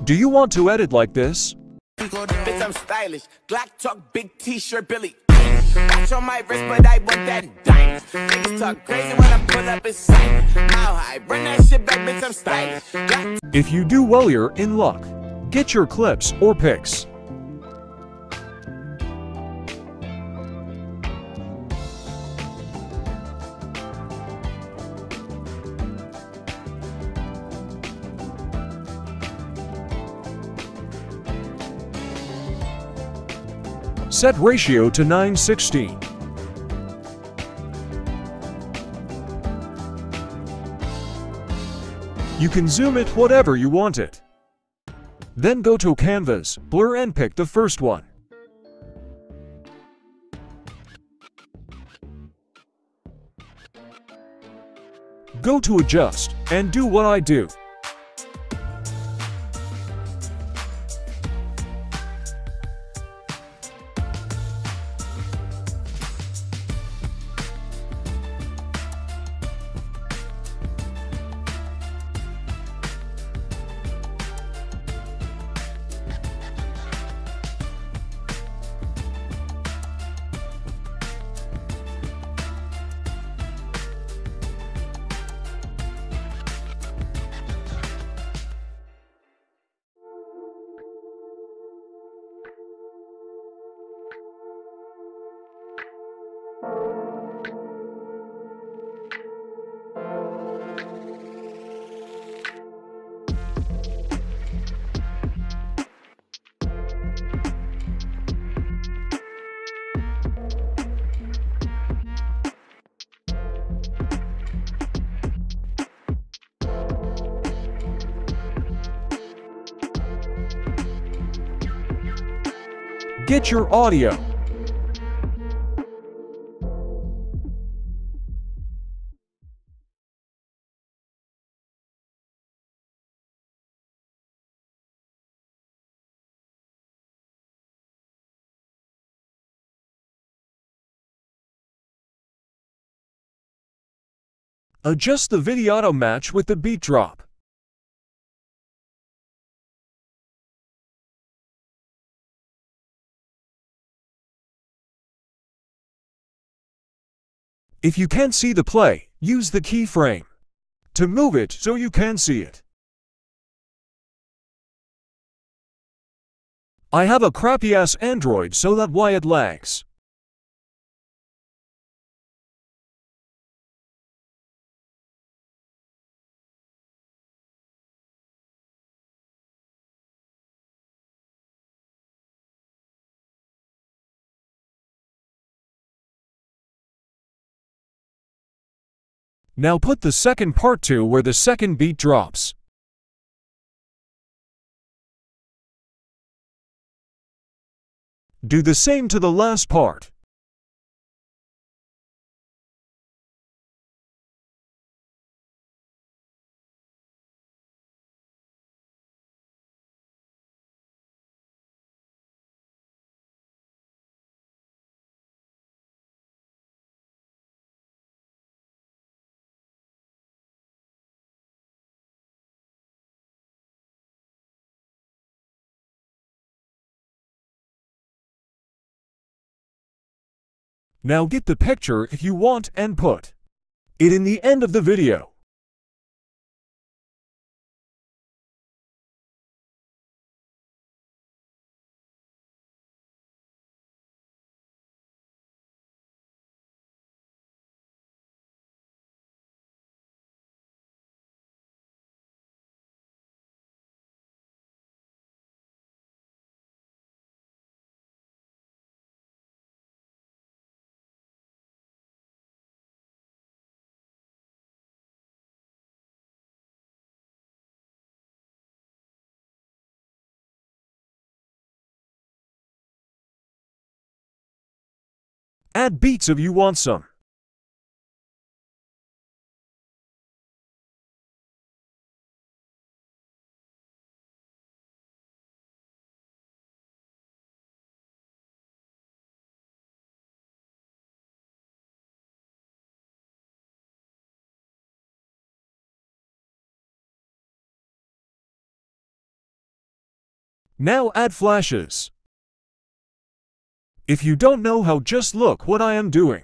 Do you want to edit like this? Bitch, I'm stylish. Glock talk, big t-shirt, Billy. Watch on my wrist, but I want that dime. Niggas talk crazy when I pull up in sight. How high? Run that shit back, bitch, I'm stylish. If you do well, you're in luck. Get your clips or pics. Set ratio to 9:16. You can zoom it whatever you want it. Then go to Canvas, blur and pick the first one. Go to Adjust, and do what I do. Get your audio. Adjust the video to match with the beat drop. If you can't see the play, use the keyframe to move it so you can see it. I have a crappy-ass Android, so that's why it lags. Now put the second part to where the second beat drops. Do the same to the last part. Now get the picture if you want and put it in the end of the video. Add beats if you want some. Now add flashes. If you don't know how, just look what I am doing.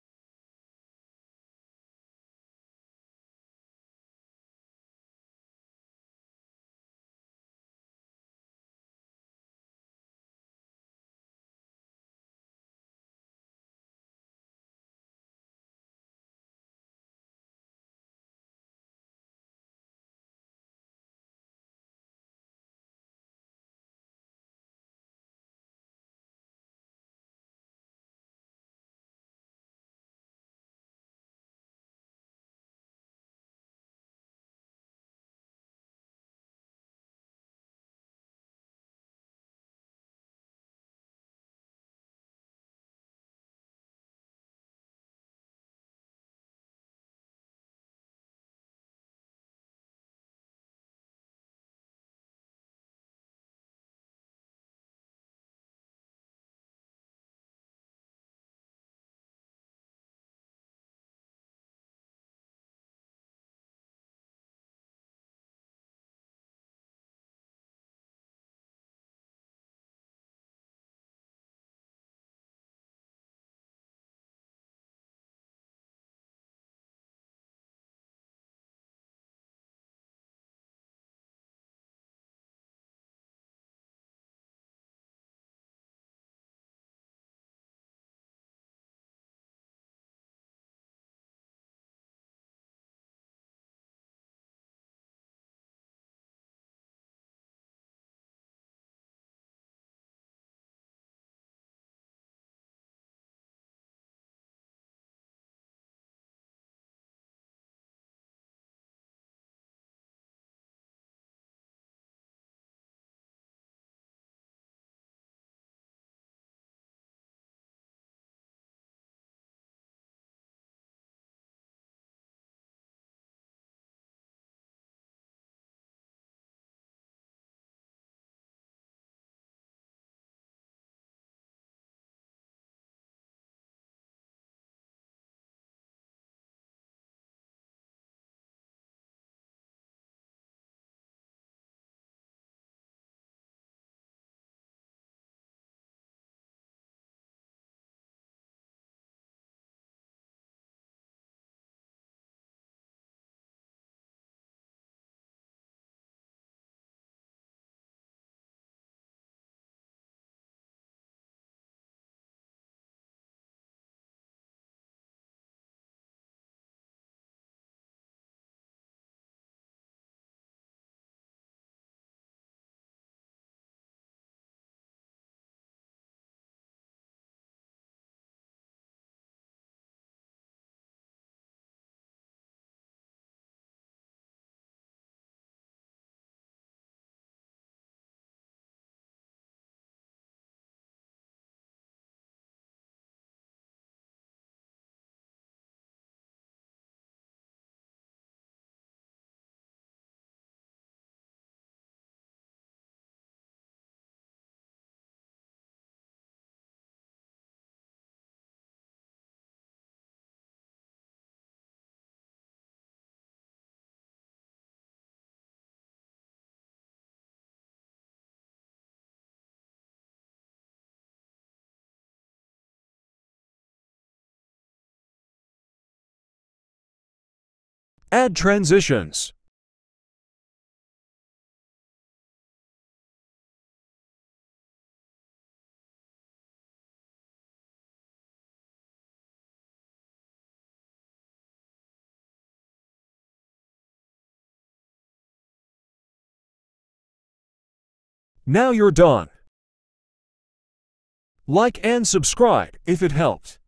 Add transitions. Now you're done. Like and subscribe if it helped.